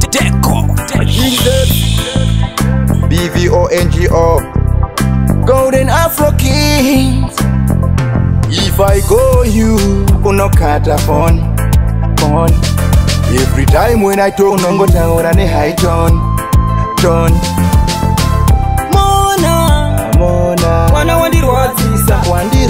Deco. Jesus, BVONGO, Golden Afro Kings. If I go you, unokata phone. Every time when I talk, nongo taura ne high tone. Mona, Wana wandirwadzisa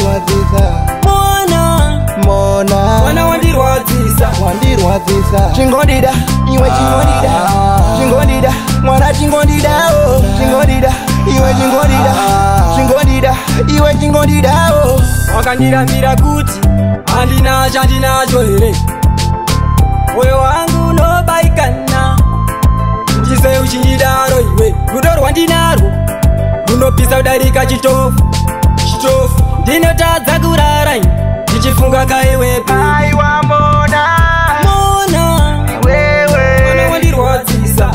Mona, Wana wandirwadzisa Chingodida, iwe chingodida, mwana chingodida, oh, chingodida, iwe chingodida, iwe chingodida, oh. Wakandiramira kuti handinacho here, moyo wangu unobaikana, uchise uchindidaro iwe, rudo rwandinarwo runopisa kudarika chitofu, ndinotadza kurara ndichifunga kaiwepe. Aiwa Mona, iwewe Mwana wandirwadzisa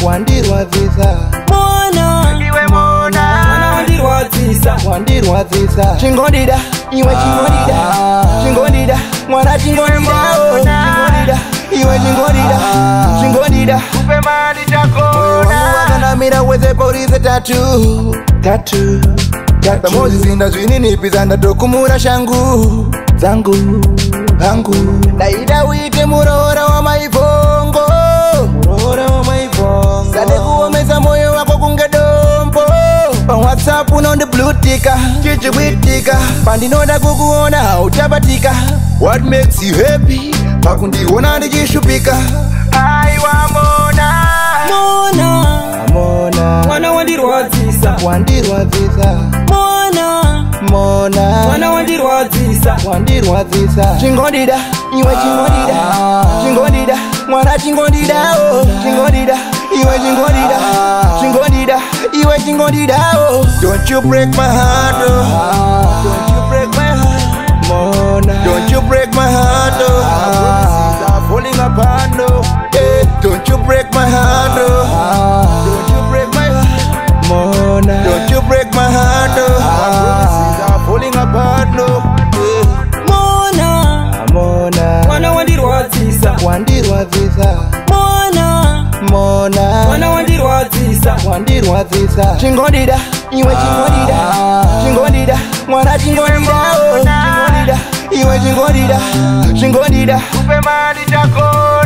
iwe Mona, wandirwadzisa chingodida, iwe chingodida, mwana chingodida, oh, chingodida, iwe chingodida, upe mali chakona. Wakanamira weze police tattoo. Tamozizinda zvininipiza ndatokumura shangu zangu ndaida uite muroora wa maivongo, sade kuomesa moyo wako kunge dombo. Pa WhatsApp unondiblutika chichibwitika, pandinoda kukuona utabatika. What makes you happy? Pakundiona ndichishupika. Aiwa Mona, Mwana wandirwadzisa Mwana wandirwadzisa chingodida, iwe chingodida, mwana chingodida, oh, chingodida, iwe chingodida, iwe chingodida, oh. Don't you break my heart, oh. Don't you break my heart, Mona. Don't you break my heart, oh. Our promises are falling apart, no. Hey, don't you break my heart, oh. Don't you break my heart, Mona. Don't you break my heart, oh. Our promises are falling apart, no. Hey. Mona, Mwana wandirwadzisa Mwana wandirwadzisa chingodida, iwe chingodida, mwana chingodida, oh, chingodida, iwe chingodida, upe mali chakona.